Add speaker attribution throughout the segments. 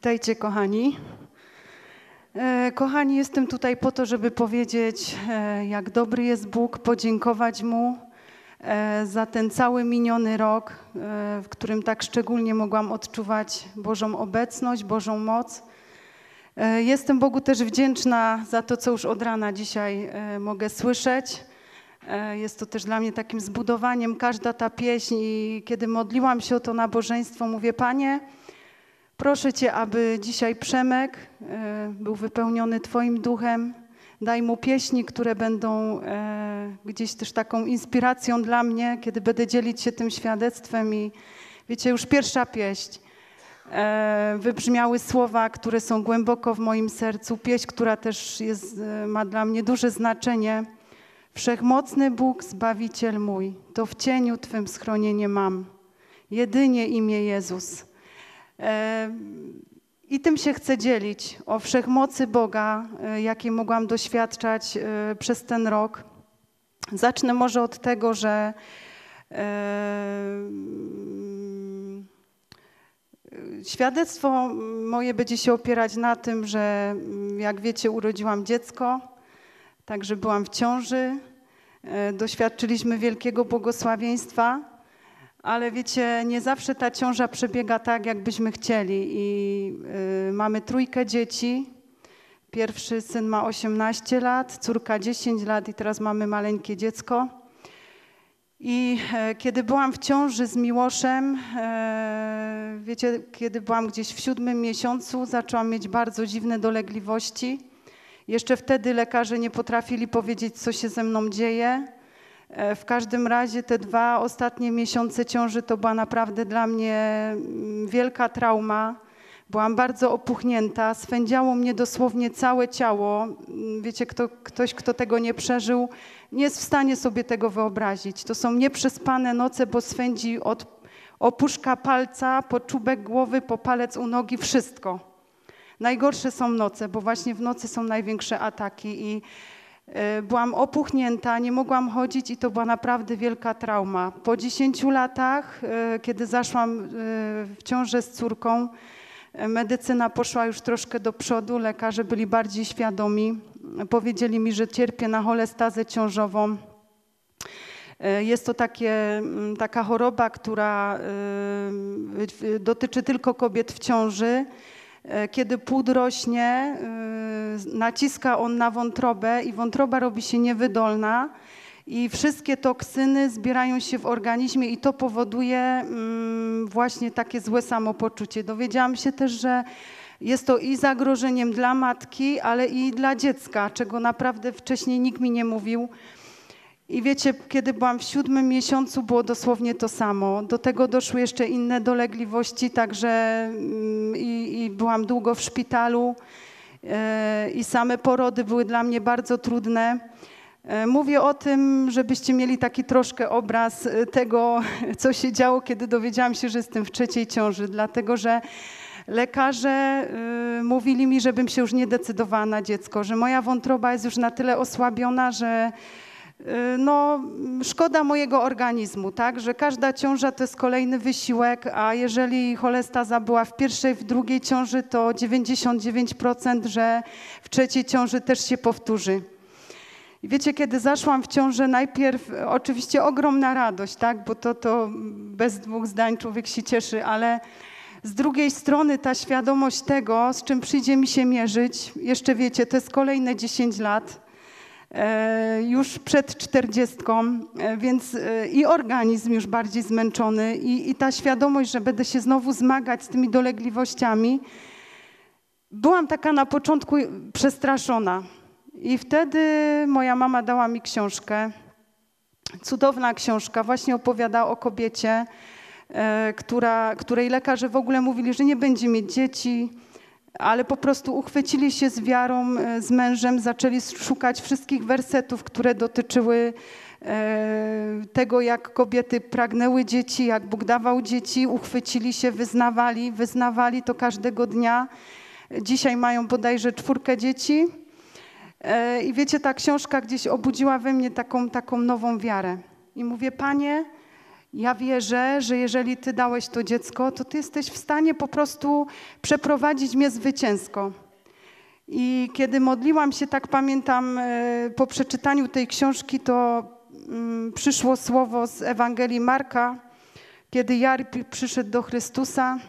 Speaker 1: Witajcie, kochani. Kochani, jestem tutaj po to, żeby powiedzieć, jak dobry jest Bóg, podziękować Mu za ten cały miniony rok, w którym tak szczególnie mogłam odczuwać Bożą obecność, Bożą moc. Jestem Bogu też wdzięczna za to, co już od rana dzisiaj mogę słyszeć. Jest to też dla mnie takim zbudowaniem, każda ta pieśń, i kiedy modliłam się o to nabożeństwo, mówię: Panie, proszę Cię, aby dzisiaj Przemek był wypełniony Twoim duchem. Daj mu pieśni, które będą gdzieś też taką inspiracją dla mnie, kiedy będę dzielić się tym świadectwem. I wiecie, już pierwsza pieśń. Wybrzmiały słowa, które są głęboko w moim sercu. Pieśń, która też ma dla mnie duże znaczenie. Wszechmocny Bóg, Zbawiciel mój, to w cieniu Twym schronienie mam. Jedynie imię Jezus. I tym się chcę dzielić, o wszechmocy Boga, jakiej mogłam doświadczać przez ten rok. Zacznę może od tego, że świadectwo moje będzie się opierać na tym, że jak wiecie, urodziłam dziecko, także byłam w ciąży, doświadczyliśmy wielkiego błogosławieństwa. Ale wiecie, nie zawsze ta ciąża przebiega tak, jakbyśmy chcieli. I mamy 3 dzieci. Pierwszy syn ma 18 lat, córka 10 lat i teraz mamy maleńkie dziecko. I kiedy byłam w ciąży z Miłoszem, wiecie, kiedy byłam gdzieś w 7. miesiącu, zaczęłam mieć bardzo dziwne dolegliwości. Jeszcze wtedy lekarze nie potrafili powiedzieć, co się ze mną dzieje. W każdym razie te 2 ostatnie miesiące ciąży to była naprawdę dla mnie wielka trauma. Byłam bardzo opuchnięta, swędziało mnie dosłownie całe ciało. Wiecie, ktoś, kto tego nie przeżył, nie jest w stanie sobie tego wyobrazić. To są nieprzespane noce, bo swędzi od opuszka palca, po czubek głowy, po palec u nogi, wszystko. Najgorsze są noce, bo właśnie w nocy są największe ataki. I byłam opuchnięta, nie mogłam chodzić i to była naprawdę wielka trauma. Po 10 latach, kiedy zaszłam w ciążę z córką, medycyna poszła już troszkę do przodu, lekarze byli bardziej świadomi. Powiedzieli mi, że cierpię na cholestazę ciążową. Jest to taka choroba, która dotyczy tylko kobiet w ciąży. Kiedy płód rośnie, naciska on na wątrobę i wątroba robi się niewydolna i wszystkie toksyny zbierają się w organizmie i to powoduje właśnie takie złe samopoczucie. Dowiedziałam się też, że jest to i zagrożeniem dla matki, ale i dla dziecka, czego naprawdę wcześniej nikt mi nie mówił. I wiecie, kiedy byłam w 7. miesiącu, było dosłownie to samo. Do tego doszły jeszcze inne dolegliwości, także i byłam długo w szpitalu i same porody były dla mnie bardzo trudne. Mówię o tym, żebyście mieli taki troszkę obraz tego, co się działo, kiedy dowiedziałam się, że jestem w 3. ciąży, dlatego że lekarze mówili mi, żebym się już nie decydowała na dziecko, że moja wątroba jest już na tyle osłabiona, że no, szkoda mojego organizmu, tak? Że każda ciąża to jest kolejny wysiłek, a jeżeli cholestaza była w 1., w 2. ciąży, to 99%, że w 3. ciąży też się powtórzy. I wiecie, kiedy zaszłam w ciążę, najpierw oczywiście ogromna radość, tak? Bo to bez 2 zdań człowiek się cieszy, ale z drugiej strony ta świadomość tego, z czym przyjdzie mi się mierzyć, jeszcze wiecie, to jest kolejne 10 lat. Już przed 40, więc i organizm już bardziej zmęczony i ta świadomość, że będę się znowu zmagać z tymi dolegliwościami. Byłam taka na początku przestraszona i wtedy moja mama dała mi książkę, cudowna książka, właśnie opowiada o kobiecie, której lekarze w ogóle mówili, że nie będzie mieć dzieci, ale po prostu uchwycili się z wiarą, z mężem, zaczęli szukać wszystkich wersetów, które dotyczyły tego, jak kobiety pragnęły dzieci, jak Bóg dawał dzieci, uchwycili się, wyznawali to każdego dnia. Dzisiaj mają bodajże 4 dzieci. I wiecie, ta książka gdzieś obudziła we mnie taką nową wiarę. I mówię: Panie, Ja wierzę, że jeżeli Ty dałeś to dziecko, to Ty jesteś w stanie po prostu przeprowadzić mnie zwycięsko. I kiedy modliłam się, tak pamiętam, po przeczytaniu tej książki, to przyszło słowo z Ewangelii Marka, kiedy Jair przyszedł do Chrystusa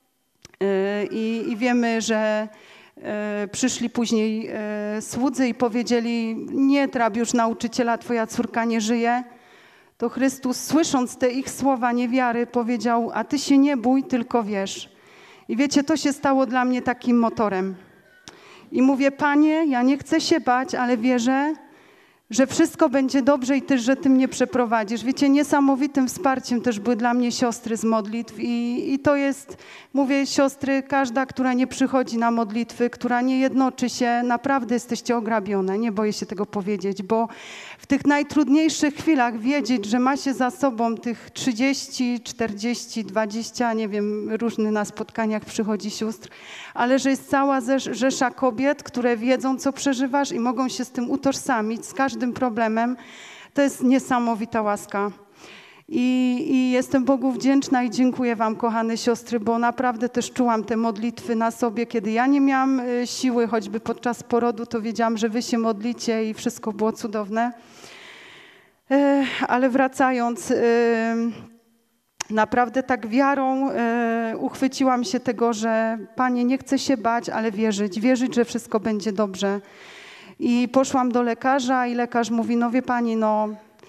Speaker 1: i wiemy, że przyszli później słudzy i powiedzieli: nie trap już nauczyciela, twoja córka nie żyje. To Chrystus, słysząc te ich słowa niewiary, powiedział: a ty się nie bój, tylko wierz. I wiecie, to się stało dla mnie takim motorem. I mówię: Panie, ja nie chcę się bać, ale wierzę, że wszystko będzie dobrze i też, że Ty mnie przeprowadzisz. Wiecie, niesamowitym wsparciem też były dla mnie siostry z modlitw i to jest, mówię, siostry, każda, która nie przychodzi na modlitwy, która nie jednoczy się, naprawdę jesteście ograbione, nie boję się tego powiedzieć, bo w tych najtrudniejszych chwilach wiedzieć, że ma się za sobą tych 30, 40, 20, nie wiem, różny na spotkaniach przychodzi sióstr, ale że jest cała rzesza kobiet, które wiedzą, co przeżywasz i mogą się z tym utożsamić, z każdym problemem, to jest niesamowita łaska. I jestem Bogu wdzięczna i dziękuję Wam, kochane siostry, bo naprawdę też czułam te modlitwy na sobie, kiedy ja nie miałam siły, choćby podczas porodu, to wiedziałam, że Wy się modlicie i wszystko było cudowne. Ale wracając, naprawdę tak wiarą uchwyciłam się tego, że Panie, nie chcę się bać, ale wierzyć, że wszystko będzie dobrze. I poszłam do lekarza i lekarz mówi: no wie Pani, no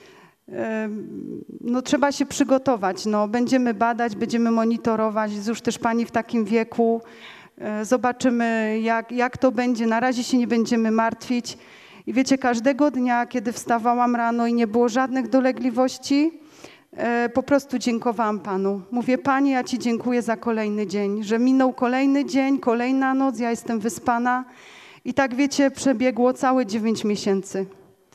Speaker 1: trzeba się przygotować, no będziemy badać, będziemy monitorować, już też Pani w takim wieku, zobaczymy jak to będzie, na razie się nie będziemy martwić. I wiecie, każdego dnia, kiedy wstawałam rano i nie było żadnych dolegliwości, po prostu dziękowałam Panu. Mówię: Panie, ja Ci dziękuję za kolejny dzień, że minął kolejny dzień, kolejna noc, ja jestem wyspana. I tak, wiecie, przebiegło całe 9 miesięcy.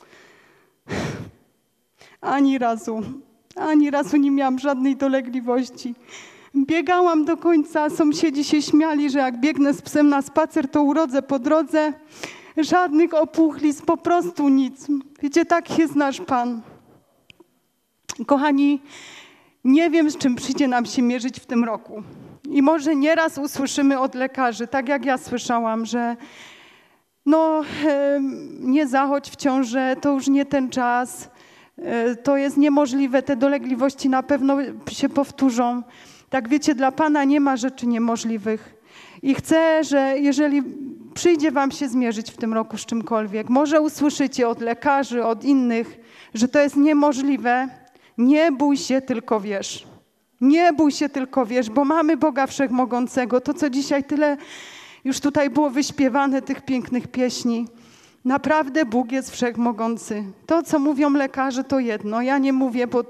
Speaker 1: Ani razu nie miałam żadnej dolegliwości. Biegałam do końca, sąsiedzi się śmiali, że jak biegnę z psem na spacer, to urodzę po drodze. Żadnych opuchlic, po prostu nic. Wiecie, tak jest nasz Pan. Kochani, nie wiem, z czym przyjdzie nam się mierzyć w tym roku. I może nieraz usłyszymy od lekarzy, tak jak ja słyszałam, że nie zachodź w ciążę, to już nie ten czas, to jest niemożliwe, te dolegliwości na pewno się powtórzą. Tak, wiecie, dla Pana nie ma rzeczy niemożliwych. I chcę, że jeżeli przyjdzie Wam się zmierzyć w tym roku z czymkolwiek, może usłyszycie od lekarzy, od innych, że to jest niemożliwe, nie bój się, tylko wierz. Nie bój się, tylko wierz, bo mamy Boga Wszechmogącego. To, co dzisiaj tyle już tutaj było wyśpiewane, tych pięknych pieśni. Naprawdę Bóg jest wszechmogący. To, co mówią lekarze, to jedno. Ja nie mówię, bo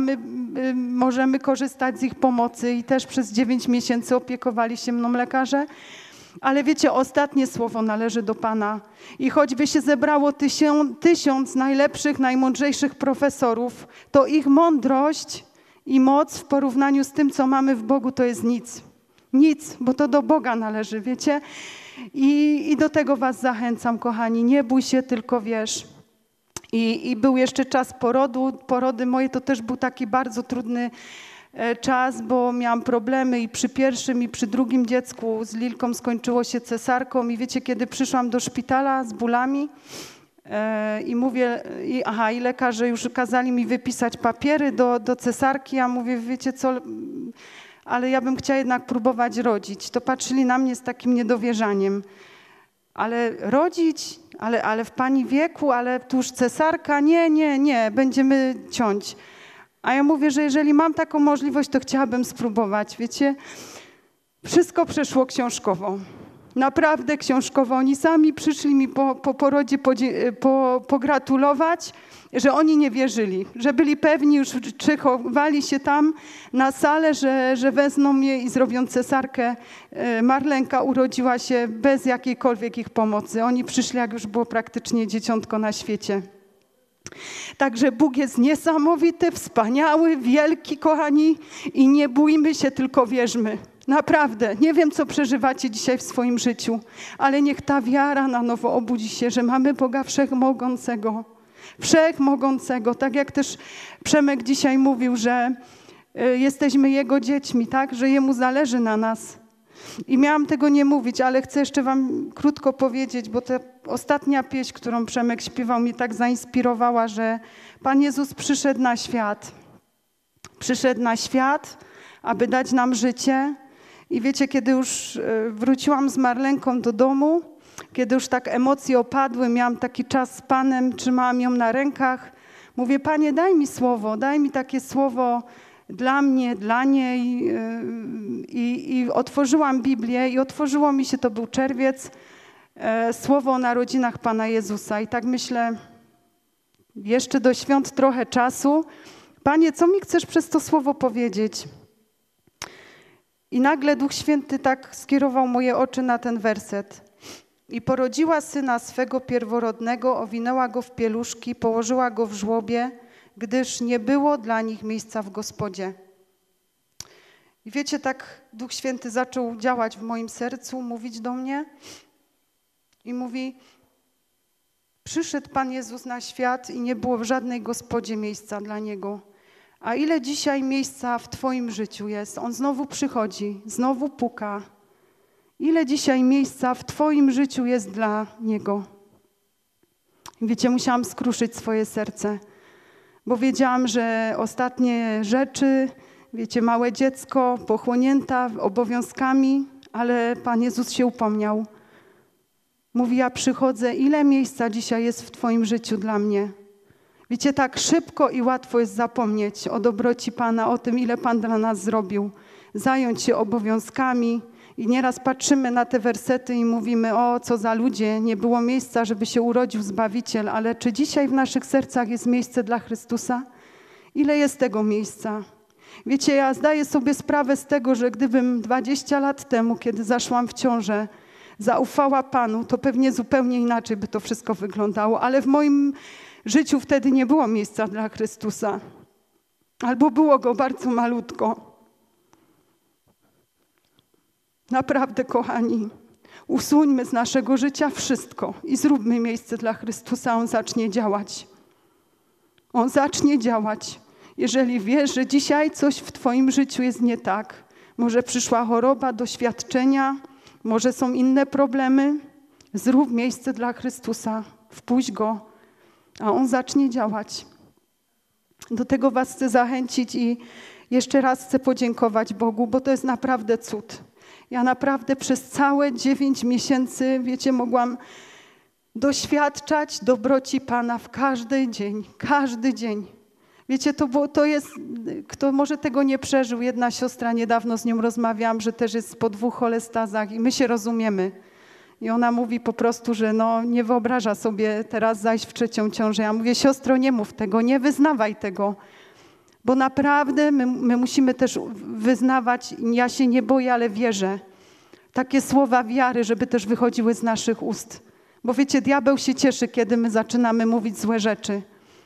Speaker 1: możemy korzystać z ich pomocy i też przez 9 miesięcy opiekowali się mną lekarze. Ale wiecie, ostatnie słowo należy do Pana. I choćby się zebrało 1000 najlepszych, najmądrzejszych profesorów, to ich mądrość i moc w porównaniu z tym, co mamy w Bogu, to jest nic. Nic, bo to do Boga należy, wiecie? I do tego Was zachęcam, kochani. Nie bój się, tylko wierz. I był jeszcze czas porodu. Porody moje to też był taki bardzo trudny czas, bo miałam problemy i przy pierwszym, i przy drugim dziecku. Z Lilką skończyło się cesarką. I wiecie, kiedy przyszłam do szpitala z bólami i mówię, i lekarze już kazali mi wypisać papiery do cesarki. Ja mówię: wiecie co, ale ja bym chciała jednak próbować rodzić. To patrzyli na mnie z takim niedowierzaniem. Ale rodzić? Ale w Pani wieku? Ale tu już cesarka? Nie, będziemy ciąć. A ja mówię, że jeżeli mam taką możliwość, to chciałabym spróbować. Wiecie, wszystko przeszło książkowo. Naprawdę książkowo. Oni sami przyszli mi po porodzie pogratulować, że oni nie wierzyli, że byli pewni, już chowali się tam na salę, że wezmą mnie i zrobią cesarkę. Marlenka urodziła się bez jakiejkolwiek ich pomocy. Oni przyszli, jak już było praktycznie dzieciątko na świecie. Także Bóg jest niesamowity, wspaniały, wielki, kochani, i nie bójmy się, tylko wierzmy. Naprawdę, nie wiem, co przeżywacie dzisiaj w swoim życiu, ale niech ta wiara na nowo obudzi się, że mamy Boga Wszechmogącego. Wszechmogącego. Tak jak też Przemek dzisiaj mówił, że jesteśmy Jego dziećmi, tak? Że Jemu zależy na nas. I miałam tego nie mówić, ale chcę jeszcze wam krótko powiedzieć, bo ta ostatnia pieśń, którą Przemek śpiewał, mnie tak zainspirowała, że Pan Jezus przyszedł na świat. Przyszedł na świat, aby dać nam życie. I wiecie, kiedy już wróciłam z Marlenką do domu, kiedy już tak emocje opadły, miałam taki czas z Panem, trzymałam ją na rękach. Mówię, Panie, daj mi słowo, daj mi takie słowo dla mnie, dla niej. I otworzyłam Biblię i otworzyło mi się, to był czerwiec, słowo o narodzinach Pana Jezusa. I tak myślę, jeszcze do świąt trochę czasu. Panie, co mi chcesz przez to słowo powiedzieć? I nagle Duch Święty tak skierował moje oczy na ten werset. I porodziła syna swego pierworodnego, owinęła go w pieluszki, położyła go w żłobie, gdyż nie było dla nich miejsca w Gospodzie. I wiecie, tak Duch Święty zaczął działać w moim sercu, mówić do mnie i mówi, przyszedł Pan Jezus na świat i nie było w żadnej gospodzie miejsca dla Niego. A ile dzisiaj miejsca w Twoim życiu jest? On znowu przychodzi, znowu puka. Ile dzisiaj miejsca w Twoim życiu jest dla Niego? I wiecie, musiałam skruszyć swoje serce, bo wiedziałam, że ostatnie rzeczy, wiecie, małe dziecko, pochłonięta obowiązkami, ale Pan Jezus się upomniał. Mówi, ja przychodzę, ile miejsca dzisiaj jest w Twoim życiu dla mnie? Wiecie, tak szybko i łatwo jest zapomnieć o dobroci Pana, o tym, ile Pan dla nas zrobił. Zająć się obowiązkami i nieraz patrzymy na te wersety i mówimy, o co za ludzie, nie było miejsca, żeby się urodził Zbawiciel, ale czy dzisiaj w naszych sercach jest miejsce dla Chrystusa? Ile jest tego miejsca? Wiecie, ja zdaję sobie sprawę z tego, że gdybym 20 lat temu, kiedy zaszłam w ciążę, zaufała Panu, to pewnie zupełnie inaczej by to wszystko wyglądało, ale w moim życiu wtedy nie było miejsca dla Chrystusa. Albo było go bardzo malutko. Naprawdę, kochani, usuńmy z naszego życia wszystko i zróbmy miejsce dla Chrystusa. On zacznie działać. On zacznie działać. Jeżeli wiesz, że dzisiaj coś w Twoim życiu jest nie tak, może przyszła choroba, doświadczenia, może są inne problemy, zrób miejsce dla Chrystusa. Wpuść Go, a On zacznie działać. Do tego was chcę zachęcić i jeszcze raz chcę podziękować Bogu, bo to jest naprawdę cud. Ja naprawdę przez całe 9 miesięcy, wiecie, mogłam doświadczać dobroci Pana w każdy dzień, każdy dzień. Wiecie, to jest, kto może tego nie przeżył, jedna siostra, niedawno z nią rozmawiałam, że też jest po 2 cholestazach i my się rozumiemy. I ona mówi po prostu, że no nie wyobraża sobie teraz zajść w 3. ciążę. Ja mówię, siostro, nie mów tego, nie wyznawaj tego. Bo naprawdę my musimy też wyznawać, ja się nie boję, ale wierzę. Takie słowa wiary, żeby też wychodziły z naszych ust. Bo wiecie, diabeł się cieszy, kiedy my zaczynamy mówić złe rzeczy.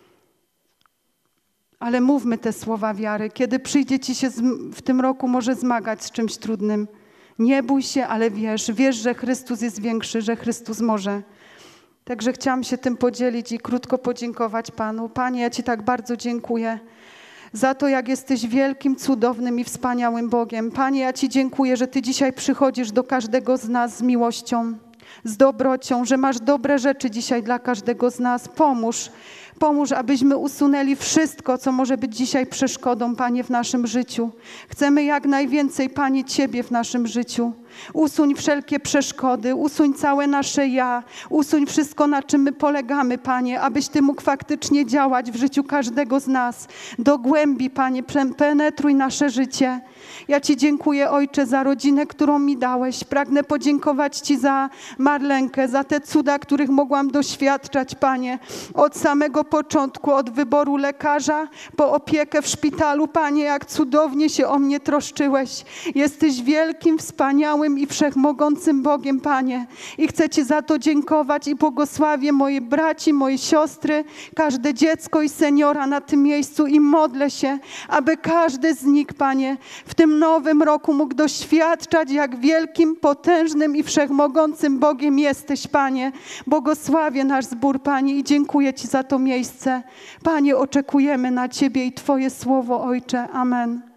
Speaker 1: Ale mówmy te słowa wiary. Kiedy przyjdzie ci się w tym roku może zmagać z czymś trudnym, nie bój się, ale wierz, że Chrystus jest większy, że Chrystus może. Także chciałam się tym podzielić i krótko podziękować Panu. Panie, ja Ci tak bardzo dziękuję za to, jak jesteś wielkim, cudownym i wspaniałym Bogiem. Panie, ja Ci dziękuję, że Ty dzisiaj przychodzisz do każdego z nas z miłością, z dobrocią, że masz dobre rzeczy dzisiaj dla każdego z nas. Pomóż, abyśmy usunęli wszystko, co może być dzisiaj przeszkodą, Panie, w naszym życiu. Chcemy jak najwięcej, Panie, Ciebie w naszym życiu. Usuń wszelkie przeszkody, usuń całe nasze ja, usuń wszystko, na czym my polegamy, Panie, abyś Ty mógł faktycznie działać w życiu każdego z nas. Do głębi, Panie, penetruj nasze życie. Ja Ci dziękuję, Ojcze, za rodzinę, którą mi dałeś. Pragnę podziękować Ci za Marlenkę, za te cuda, których mogłam doświadczać, Panie, od samego początku, od wyboru lekarza po opiekę w szpitalu. Panie, jak cudownie się o mnie troszczyłeś. Jesteś wielkim, wspaniałym i wszechmogącym Bogiem, Panie. I chcę Ci za to dziękować i błogosławię moje braci, moje siostry, każde dziecko i seniora na tym miejscu i modlę się, aby każdy z nich, Panie, w tym nowym roku mógł doświadczać, jak wielkim, potężnym i wszechmogącym Bogiem jesteś, Panie. Błogosławię nasz zbór, Panie, i dziękuję Ci za to miejsce. Panie, oczekujemy na Ciebie i Twoje słowo, Ojcze. Amen.